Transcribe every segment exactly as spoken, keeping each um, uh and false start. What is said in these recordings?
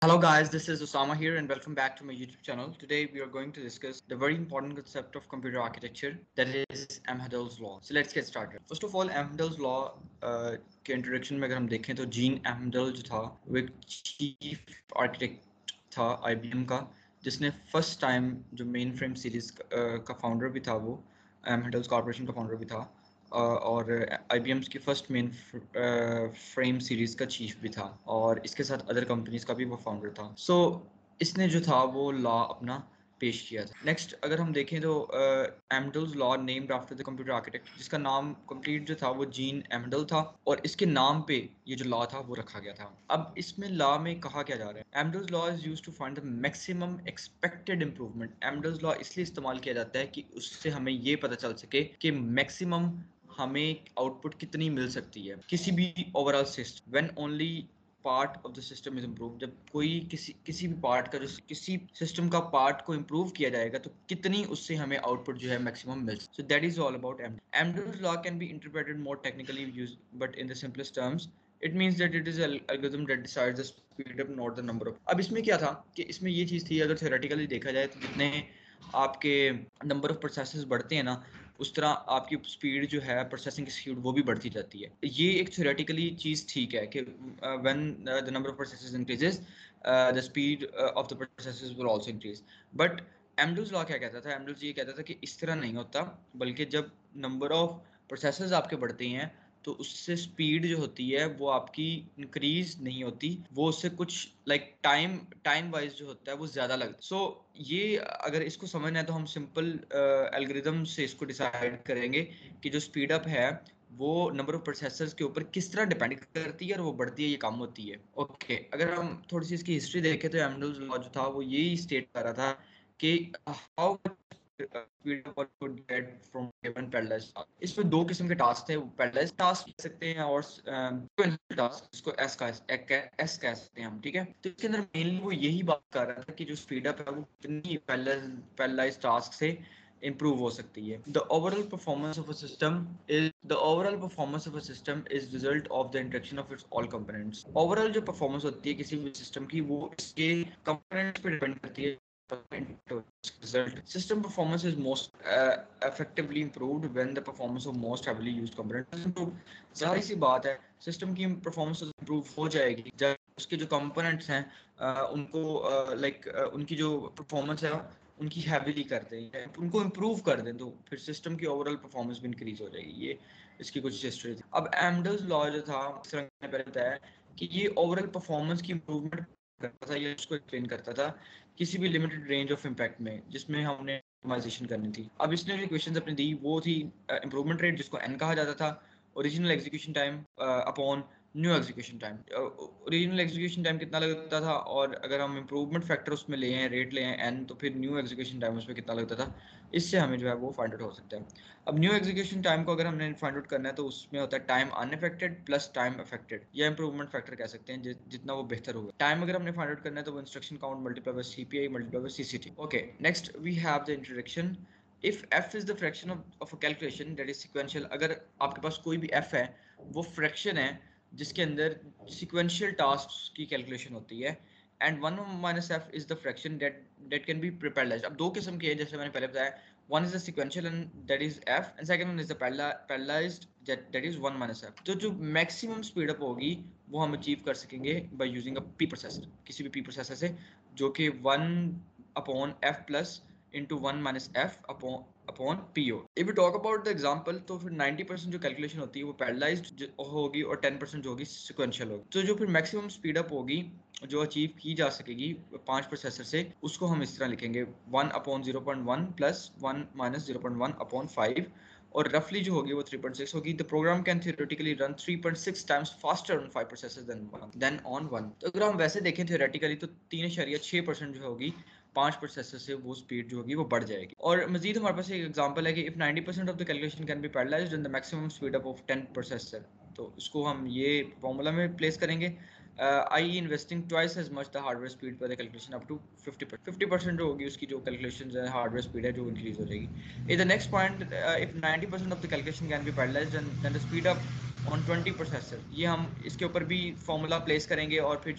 Hello guys, this is Osama here and welcome back to my YouTube channel. Today we are going to discuss the very important concept of computer architecture, that is Amdahl's law. So let's get started. First of all, Amdahl's law uh, के introduction में अगर हम देखें तो gene Amdahl जो था वो एक चीफ आर्किटेक्ट था आई बी एम का, जिसने फर्स्ट टाइम जो मेन फ्रेम सीरीज का फाउंडर भी था, वो Amdahl's कॉर्पोरेशन का फाउंडर भी था और आई बी एम्स की फर्स्ट मेन फ्रेम सीरीज़ का चीफ भी था और इसके साथ अदर कंपनीज का भी वो फाउंडर था। सो so, इसने जो था वो लॉ अपना पेश किया था। नेक्स्ट अगर हम देखें तो Amdahl's law named after the computer architect, जिसका नाम कंप्लीट जो था वो जीन एमडल था और इसके नाम पे ये जो लॉ था वो रखा गया था। अब इसमें लॉ में कहा क्या जा रहा है, Amdahl's law is used to find the maximum expected improvement. Amdahl's law इसलिए इस्तेमाल किया जाता है कि उससे हमें ये पता चल सके कि मैक्सिमम हमें आउटपुट कितनी मिल सकती है किसी भी overall system. When only part of the system is improve, जब कोई किसी किसी भी पार्ट का जो किसी सिस्टम का पार्ट को इम्प्रूव किया जाएगा तो कितनी उससे हमें आउटपुट जो है मैक्सिमम मिल सकती है। So that is all about Amdahl's. Amdahl's law can be interpreted more technically use, but in the simplest terms it means that it is algorithm that decides the speed up not the number of. अब इसमें क्या था कि इसमें ये चीज़ थी, अगर theoretically देखा जाए तो जितने आपके नंबर ऑफ प्रोसेसेस बढ़ते हैं ना, उस तरह आपकी स्पीड जो है, प्रोसेसिंग की स्पीड, वो भी बढ़ती जाती है। ये एक थ्योरेटिकली चीज़ ठीक है कि when the number of processes increases the speed of the processes will also increase. But Amdahl's law क्या कहता था, एमडल्स ये कहता था कि इस तरह नहीं होता, बल्कि जब नंबर ऑफ प्रोसेसेस आपके बढ़ते हैं तो उससे स्पीड जो होती है वो आपकी इंक्रीज नहीं होती, वो उससे कुछ लाइक टाइम टाइम वाइज जो होता है वो ज्यादा लगता है। सो so, ये अगर इसको समझना है तो हम सिंपल एल्गोरिथम uh, से इसको डिसाइड करेंगे कि जो स्पीड अप है वो नंबर ऑफ प्रोसेसर्स के ऊपर किस तरह डिपेंड करती है और वो बढ़ती है, ये कम होती है। ओके okay, अगर हम थोड़ी सी इसकी हिस्ट्री देखें तो एमडल्स लॉ जो था वो यही स्टेट कर रहा था कि हाउ इसमें दो किस्म के टास्क थे, पैरेलल टास्क कह सकते हैं और टास्क, इसको एस का एस कह सकते हैं हम, ठीक है। तो इसके अंदर मेनली वो यही बात कर रहा था कि जो स्पीड अप है वो कितनी पैरेलल टास्क से improve हो सकती है। The overall performance of a system is the overall performance of a system is result of the interaction of its all components. Overall जो performance होती है किसी भी सिस्टम की वो इसके components पे डिपेंड करती है। Result. System performance is most uh, effectively improved when the performance of most heavily used components is improved. जाहिर सी बात है सिस्टम की परफॉर्मेंस इम्प्रूव हो जाएगी जब उसके जो कंपोनेंट्स हैं uh, उनको लाइक uh, like, uh, उनकी जो परफॉर्मेंस है उनकी हैविली कर दें, उनको इम्प्रूव कर दें, तो फिर सिस्टम की ओवरऑल परफॉर्मेंस भी इंक्रीज हो जाएगी। ये इसकी कुछ हिस्ट्री थी। अब एमडल्स लॉ जो था, पहले बताया कि ये ओवरऑल परफॉर्मेंस की इम्प्रूवमेंट करता था, ये उसको एक्सप्लेन करता था किसी भी लिमिटेड रेंज ऑफ इम्पैक्ट में जिसमें हमने ऑप्टिमाइजेशन करनी थी। अब इसने जो इक्वेशंस अपनी दी वो थी इम्प्रूवमेंट रेट, जिसको एन कहा जाता था, original execution time upon new execution time. Original execution time कितना लगता था, और अगर हम इम्प्रूवमेंट फैक्टर उसमें ले आए, रेट ले आए एन, तो फिर न्यू एग्जीक्यूशन टाइम उसमें कितना लगता था, इससे हमें जो है वो फाइंड आउट हो सकता है। अब न्यू एग्जीक्यूशन टाइम को अगर हमने फाइंड आउट करना है तो उसमें होता है time unaffected plus time affected, या इम्प्रूवमेंट फैक्टर कह सकते हैं, जितना वो बेहतर होगा। टाइम अगर हमने फाइंड आउट करना है तो वो instruction count multiply by CPI multiply by CCT. Okay, next we have the introduction. If f is the fraction of, of a calculation that is sequential, अगर आपके पास कोई भी f है वो फ्रैक्शन है जिसके अंदर sequential tasks की कैलकुलेशन होती है, and one minus f is the fraction that that can be parallelized। अब दो किस्म के हैं जैसे मैंने पहले बताया, one is the sequential and that is f, and second one is the parallelized that that is one minus f। तो जो maximum speed up होगी वो हम अचीव कर सकेंगे by using a p processor, किसी भी p processor से, जो कि one upon f plus into one minus f upon upon po। if we talk about the example, तो फिर ninety percent जो कैलकुलेशन होती है वो पैरेललाइज्ड होगी और ten percent जो होगी सिक्वेंशियल होगी। तो जो फिर मैक्सिमम स्पीड अप होगी जो अचीव की जा सकेगी पांच प्रोसेसर से, उसको हम इस तरह लिखेंगे one upon zero point one plus one minus zero point one upon five, और रफली जो होगी वो three point six होगी। The program can theoretically run three point six times faster on five processors than one than on one. तो अगर हम वैसे देखें थियोरेटिकली तो तीन इशारिया छः परसेंट जो होगी पांच प्रोसेसर से वो स्पीड जो होगी वो बढ़ जाएगी। और मजीद हमारे पास एक एग्जांपल है कि if ninety percent of the calculation can be parallelized and the maximum speed up of ten processor, तो इसको हम ये फॉर्मूला में प्लेस करेंगे, I investing twice as much the hardware speed per the calculation up to fifty percent fifty percent जो होगी उसकी जो कैलकुलेशन है हार्डवेयर स्पीड है जो इंक्रीज हो जाएगी। In the next point, if ninety percent of the calculation can be parallelized and then the speed up on twenty processor, ये हम इसके ऊपर भी फॉर्मूला प्लेस करेंगे और फिर जो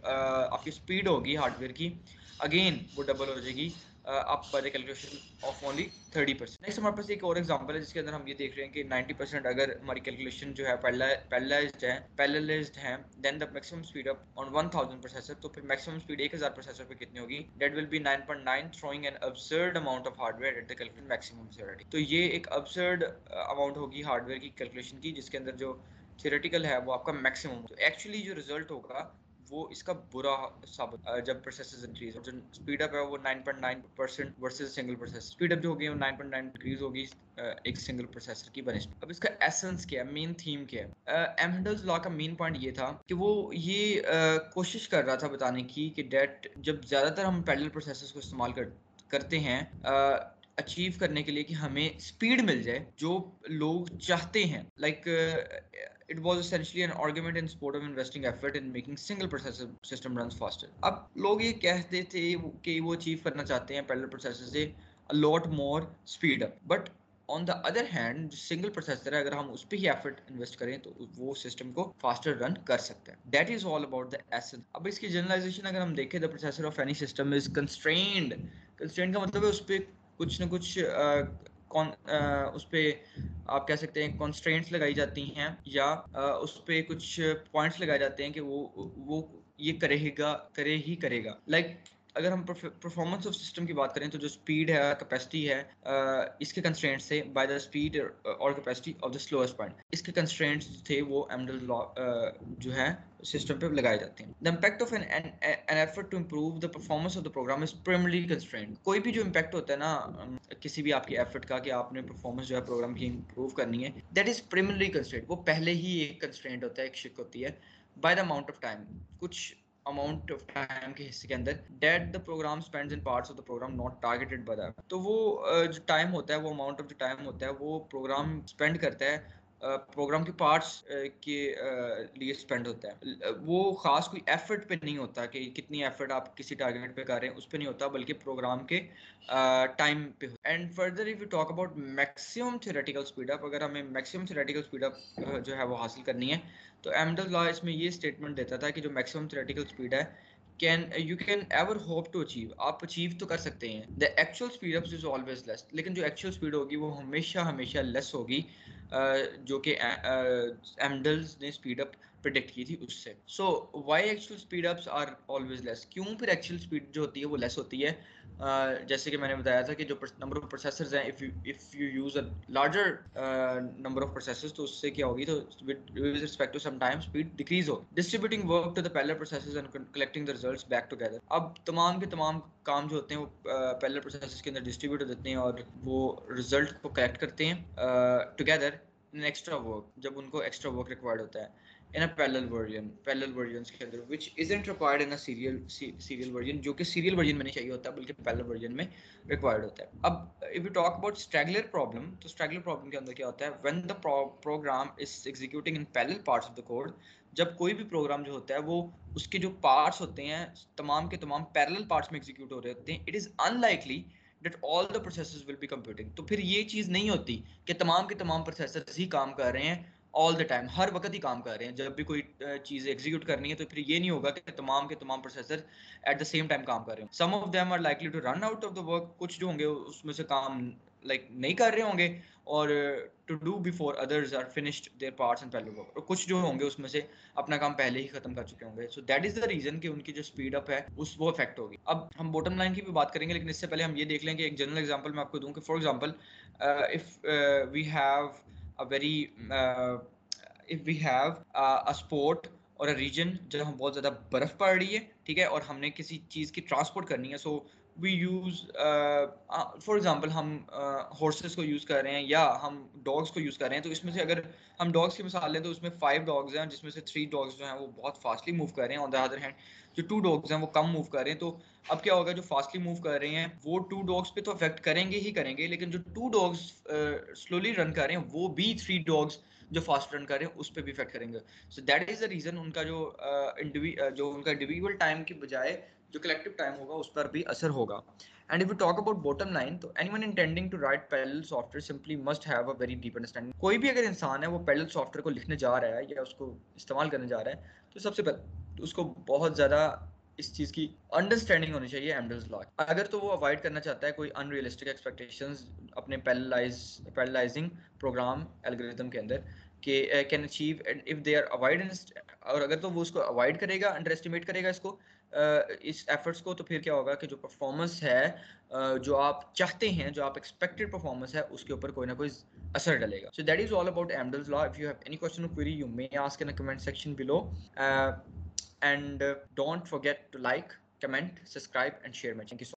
आपकी स्पीड होगी हार्डवेयर की, अगेन वो डबल हो जाएगी आप by the calculation of only thirty percent. Next हमारे पास एक और एग्जांपल है जिसके अंदर हम ये देख रहे हैं कि नाइंटी परसेंट अगर हमारी कैलकुलेशन जो है पैरेललाइज्ड है पैरेललाइज्ड है then the maximum speed up on one thousand processor, तो फिर मैक्सिमम स्पीड एक हज़ार प्रोसेसर पे कितनी होगी? That will be nine point nine, throwing an absurd amount of hardware at the calculation maximum theoretic. तो ये एक अब्सर्ड अमाउंट होगी हार्डवेयर की कैलकुलेशन की जिसके अंदर जो थियोरेटिकल है वो आपका मैक्सिमम। तो एक्चुअली जो रिजल्ट होगा वो इसका बुरा साबित जब प्रोसेसर इंक्रीज हो, जो स्पीड अप है वो nine point nine percent versus single processor, speed up जो होगी वो नाइन पॉइंट नाइन इंक्रीज होगी एक सिंगल प्रोसेसर की बनस्बत। अब इसका एसेंस क्या है, मेन थीम क्या है? एमहेडल्स लॉ का मेन पॉइंट ये था कि वो ये uh, कोशिश कर रहा था बताने की कि डेट जब ज्यादातर हम पैरेलल प्रोसेसर्स को इस्तेमाल कर, करते हैं अचीव uh, करने के लिए कि हमें स्पीड मिल जाए जो लोग चाहते हैं, like it was essentially an argument in support of investing effort in making single processor system runs faster। अब लोग ये कहते थे कि वो अचीव करना चाहते हैं पैरेलल प्रोसेसर से a lot more speed up, but on the other hand जो सिंगल प्रोसेसर है अगर हम उस पर ही एफर्ट इन्वेस्ट करें तो वो सिस्टम को फास्टर रन कर सकते हैं। That is all about the essence. अब इसकी जनरलाइजेशन अगर हम देखें, the processor of any system is constrained. Constrained का मतलब है उस पर कुछ ना कुछ कौन uh, उस पर आप कह सकते हैं कॉन्स्ट्रेंट्स लगाई जाती हैं या uh, उस पर कुछ पॉइंट्स लगाए जाते हैं कि वो वो ये करेगा करे ही करेगा। लाइक like, अगर हम परफॉर्मेंस ऑफ सिस्टम की बात करें तो जो स्पीड है कैपेसिटी है uh, इसके कंस्ट्रेंट्स से बाय द स्पीड और capacity of the slowest point, इसके कंस्ट्रेंट्स थे वो एमडल लॉ uh, जो है सिस्टम पे लगाए जाते हैं। The impact of an an effort to improve the performance of the program is primary constraint. कोई भी जो इम्पैक्ट होता है ना किसी भी आपकी एफर्ट का कि आपने परफॉर्मेंस जो है प्रोग्राम की इंप्रूव करनी है, दैट इज प्राइमरी कंस्ट्रेंट। वो पहले ही एक कंस्ट्रेंट होता है, एक शिक होती है by the amount of time, कुछ अमाउंट ऑफ टाइम के हिस्से के अंदर that the program spends in parts of the program not targeted by that. तो वो जो टाइम होता है वो अमाउंट ऑफ जो टाइम होता है वो प्रोग्राम स्पेंड करता है प्रोग्राम के पार्ट्स के लिए स्पेंड होता है। वो खास कोई एफर्ट पे नहीं होता कि कितनी एफर्ट आप किसी टारगेट पे कर रहे हैं उस पे नहीं होता, बल्कि प्रोग्राम के टाइम पे। And further if you talk about maximum theoretical speed up, अगर हमें मैक्सिमम थ्योरेटिकल स्पीड अप जो है वो हासिल करनी है तो एमडल लॉ इसमें ये स्टेटमेंट देता था कि जो मैक्सिमम थ्योरेटिकल स्पीड है can you can ever hope to achieve, आप अचीव तो कर सकते हैं। The actual speed up is always less, लेकिन जो एक्चुअल स्पीड होगी वो हमेशा हमेशा लेस होगी जो कि एमडल्स ने स्पीड अप प्रेडिक्ट की थी उससे। So why actual speed ups are always less, क्यों फिर एक्चुअल स्पीड जो होती है वो लेस होती है? uh, जैसे कि मैंने बताया था कि जो नंबर ऑफ प्रोसेसर्स हैं, if you if you use a larger number of processors तो उससे क्या होगी, तो with respect to some time speed decrease हो। Distributing work to the parallel processors and collecting the results back together. अब तमाम के तमाम काम जो होते हैं वो पैरेलल प्रोसेसर्स के अंदर डिस्ट्रीब्यूट हो देते हैं और वो रिजल्ट को कलेक्ट करते हैं टुगेदर इन एक्स्ट्रा वर्क, जब उनको एक्स्ट्रा वर्क रिक्वायर्ड होता है in a parallel version, parallel versions के अंदर which isn't required in a serial serial version, जो कि सीरियल वर्जन में नहीं चाहिए होता बल्कि पैरेलल वर्जन में रिक्वायर्ड होता है। अब if you talk about straggler problem, तो स्ट्रैगलर प्रॉब्लम के अंदर क्या होता है, when the program is executing in parallel parts of the code, जब कोई भी प्रोग्राम जो होता है वो उसके जो पार्ट्स होते हैं तमाम के तमाम पैरेलल पार्ट्स में एग्जीक्यूट हो रहे होते हैं, it is unlikely that all the processes will be computing। तो फिर ये चीज़ नहीं होती कि तमाम के तमाम प्रोसेसर्स ही काम कर रहे हैं ऑल द टाइम, हर वक्त ही काम कर रहे हैं। जब भी कोई चीज़ एग्जीक्यूट करनी है तो फिर ये नहीं होगा कि तमाम के तमाम processor at the same time काम कर रहे हैं। Some of them are likely to run out of the work, कुछ जो होंगे उसमें से काम लाइक like, नहीं कर रहे होंगे और to do before others are finished their parts and parallel work, और कुछ जो होंगे उसमें से अपना काम पहले ही खत्म कर चुके होंगे। So that is the reason कि उनकी जो स्पीड अप है उस वो इफेक्ट होगी। अब हम बॉटम लाइन की भी बात करेंगे, लेकिन इससे पहले हम ये देख लें कि एक जनरल एग्जांपल मैं आपको दूं कि for example if we have a very if we have a sport और अ रीजन जहाँ बहुत ज़्यादा बर्फ़ पड़ रही है, ठीक है, और हमने किसी चीज़ की ट्रांसपोर्ट करनी है, so we use for example हम हॉर्सेस uh, को यूज़ कर रहे हैं या हम डॉग्स को यूज़ कर रहे हैं। तो इसमें से अगर हम डॉग्स की मिसाल लें तो उसमें फाइव डॉग्स हैं जिसमें से थ्री डॉग्स जो हैं वो बहुत फास्टली मूव कर रहे हैं, ऑन द अदर हैंड जो टू डॉग्स हैं वो कम मूव कर रहे हैं। तो अब क्या होगा, जो फास्टली मूव कर रहे हैं वो टू डॉग्स पे तो अफेक्ट करेंगे ही करेंगे, लेकिन जो टू डॉग्स स्लोली रन कर रहे हैं वो भी थ्री डॉग्स जो फास्ट रन कर रहे हैं उस पर भी इफेक्ट करेंगे। So that is the reason उनका जो uh, जो उनका इंडिविजुअल टाइम की बजाय जो कलेक्टिव टाइम होगा उस पर भी असर होगा। And if you talk about bottom line, तो anyone intending to write parallel software simply must have a very deep understanding. कोई भी अगर इंसान है वो पैरेलल सॉफ्टवेयर को लिखने जा रहा है या उसको इस्तेमाल करने जा रहा है, तो सबसे पहले उसको बहुत ज़्यादा इस चीज़ की अंडरस्टैंडिंग होनी चाहिए एम्बेडेड लॉ। अगर तो वो अवॉइड करना चाहता है कोई अनरियलिस्टिक एक्सपेक्टेशंस अपने पैरेललाइज पैरेललाइजिंग प्रोग्राम एल्गोरिथम के अंदर कि can achieve, and if they are avoid, और अगर तो वो उसको अवॉइड करेगा, अंडर एस्टिमेट करेगा इसको, Uh, इस एफर्ट्स को, तो फिर क्या होगा कि जो परफॉर्मेंस है, uh, जो आप चाहते हैं, जो आप एक्सपेक्टेड परफॉर्मेंस है, उसके ऊपर कोई ना कोई असर डलेगा। So that is all about embedded law. If you have any question और query, you may ask in the comment section below, and don't forget to like, comment, subscribe and share my channel.